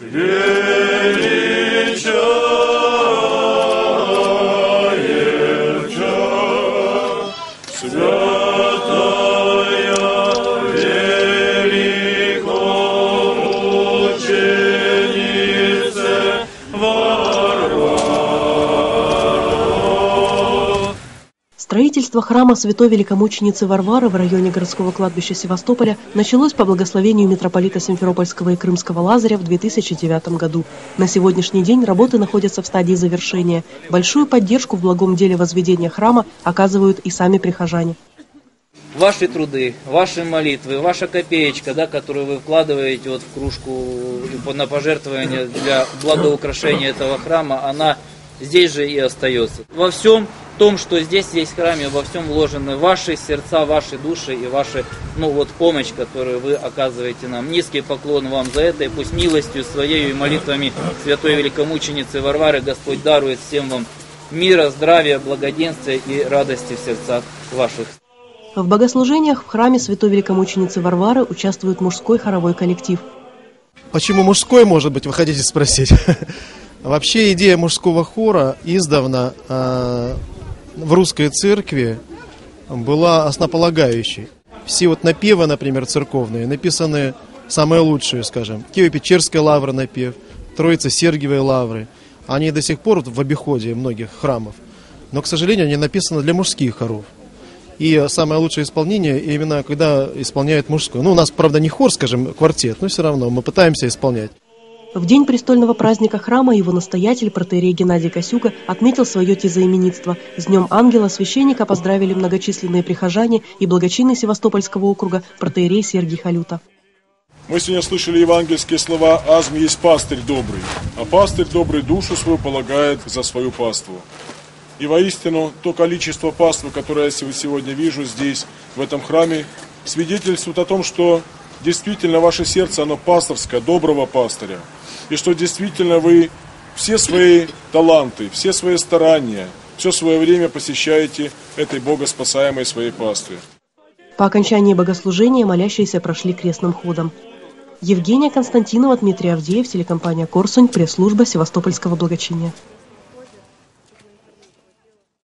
Строительство храма Святой Великомученицы Варвары в районе городского кладбища Севастополя началось по благословению митрополита Симферопольского и Крымского Лазаря в 2009 году. На сегодняшний день работы находятся в стадии завершения. Большую поддержку в благом деле возведения храма оказывают и сами прихожане. Ваши труды, ваши молитвы, ваша копеечка, которую вы вкладываете в кружку на пожертвование для благоукрашения этого храма, она здесь же и остается. Во всем том, что здесь есть в храме, во всем вложены ваши сердца, ваши души и ваша помощь, которую вы оказываете нам. Низкий поклон вам за это, и пусть милостью своей и молитвами Святой Великомученицы Варвары Господь дарует всем вам мира, здравия, благоденствия и радости в сердцах ваших. В богослужениях в храме Святой Великомученицы Варвары участвует мужской хоровой коллектив. Почему мужской, может быть, вы хотите спросить? Вообще идея мужского хора издавна в русской церкви была основополагающей. Все напевы, например, церковные, написаны самые лучшие, скажем. Киево-Печерская лавра напев, Троице-Сергиевой лавры. Они до сих пор в обиходе многих храмов. Но, к сожалению, они написаны для мужских хоров. И самое лучшее исполнение именно когда исполняет мужской. У нас, правда, не хор, скажем, квартет, но все равно мы пытаемся исполнять. В день престольного праздника храма его настоятель, протоиерей Геннадий Косюга, отметил свое тезаименитство. С Днем Ангела священника поздравили многочисленные прихожане и благочинный Севастопольского округа протоиерей Сергий Халюта. Мы сегодня слышали евангельские слова «Азм есть пастырь добрый», а пастырь добрый душу свою полагает за свою паству. И воистину то количество паствы, которое я сегодня вижу здесь, в этом храме, свидетельствует о том, что действительно ваше сердце, оно пасторское, доброго пастыря. И что действительно вы все свои таланты, все свои старания, все свое время посвящаете этой богоспасаемой своей пастве. По окончании богослужения молящиеся прошли крестным ходом. Евгения Константинова, Дмитрий Авдеев, телекомпания «Корсунь», пресс-служба Севастопольского благочиния.